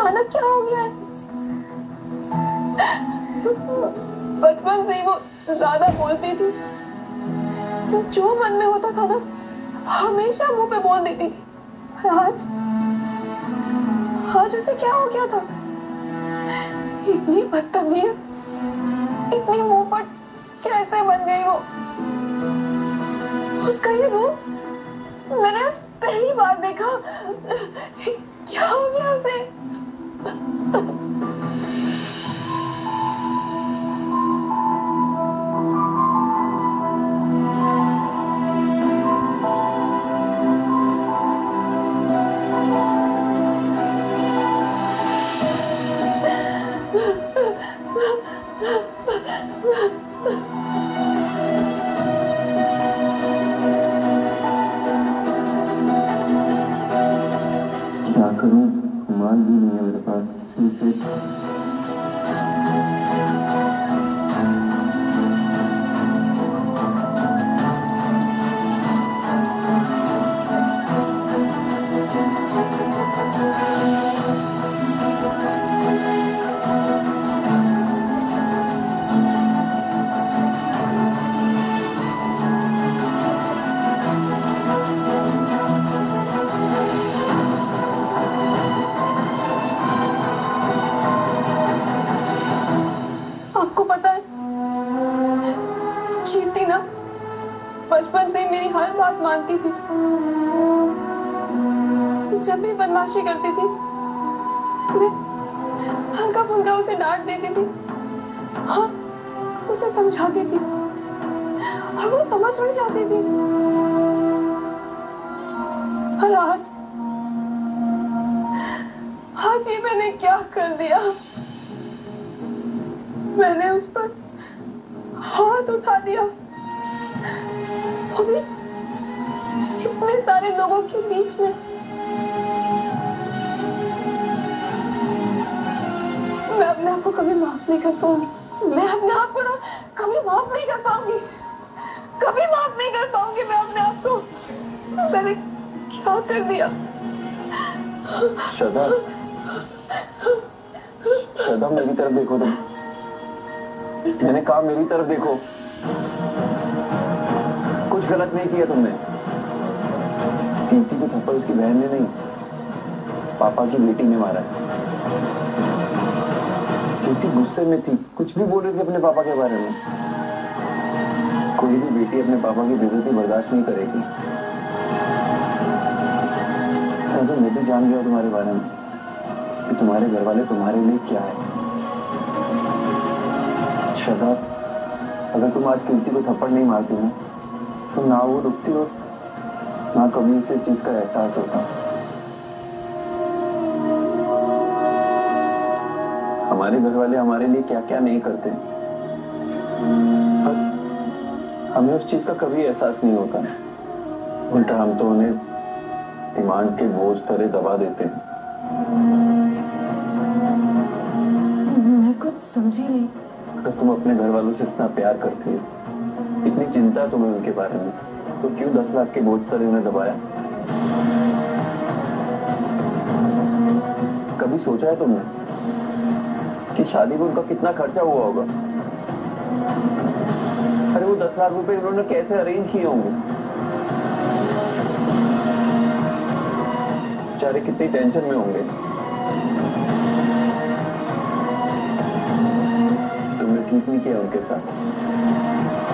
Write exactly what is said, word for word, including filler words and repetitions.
अचानक क्या हो गया है? बचपन से ही वो ज्यादा बोलती थी, जो जो मन में होता था ना हमेशा मुंह पे बोल देती थी। और आज आज उसे क्या हो गया था? इतनी बदतमीज, इतनी मुंहफट कैसे बन गई वो? उसका ये रूप मैंने पहली बार देखा। क्या हो गया उसे? क्या करूं, माल भी नहीं है मेरे पास। आपको पता है कीर्ति ना बचपन से ही मेरी हर बात मानती थी। जब भी बदमाशी करती थी मैं हल्का फुल्का उसे डांट देती थी, हाँ उसे समझाती थी और वो समझ भी जाती थी। और आज आज ये मैंने क्या कर दिया? मैंने उस पर हाथ उठा दिया, वो भी इतने सारे लोगों के बीच में। मैं अपने आप को कभी माफ नहीं कर पाऊंगी। मैं अपने आप को ना कभी माफ नहीं कर पाऊंगी, कभी माफ नहीं कर पाऊंगी मैं अपने आप को। मैंने क्या कर दिया? श्रद्धा, श्रद्धा मेरी तरफ देखो तुम। मैंने कहा मेरी तरफ देखो। कुछ गलत नहीं किया तुमने। कीर्ति को थप्पड़ उसकी बहन ने नहीं, पापा की बेटी ने मारा है। कीर्ति गुस्से में थी, कुछ भी बोल रही थी अपने पापा के बारे में। कोई भी बेटी अपने पापा की बेइज्जती बर्दाश्त नहीं करेगी। तो मैं भी जान गया तुम्हारे बारे में कि तुम्हारे घर वाले तुम्हारे लिए क्या है। श्रद्धा, अगर तुम आज कीर्ति को थप्पड़ नहीं मारती ना तो ना वो रुकती और ना कभी उसे चीज का एहसास होता। हमारे घर वाले हमारे लिए क्या क्या नहीं करते, पर हमें उस चीज का कभी एहसास नहीं होता। उल्टा हम तो उन्हें डिमांड के बोझ तरह दबा देते हैं। मैं कुछ समझी नहीं। अगर तुम अपने घर वालों से इतना प्यार करती हो, इतनी चिंता है तुम्हें उनके बारे में, तो क्यों दस लाख के बोझ तरह उन्हें दबाया? कभी सोचा है तुमने कि शादी में उनका कितना खर्चा हुआ होगा? अरे वो दस लाख रुपए उन्होंने कैसे अरेंज किए होंगे? बेचारे कितनी टेंशन में होंगे। तुमने ठीक नहीं किया उनके साथ।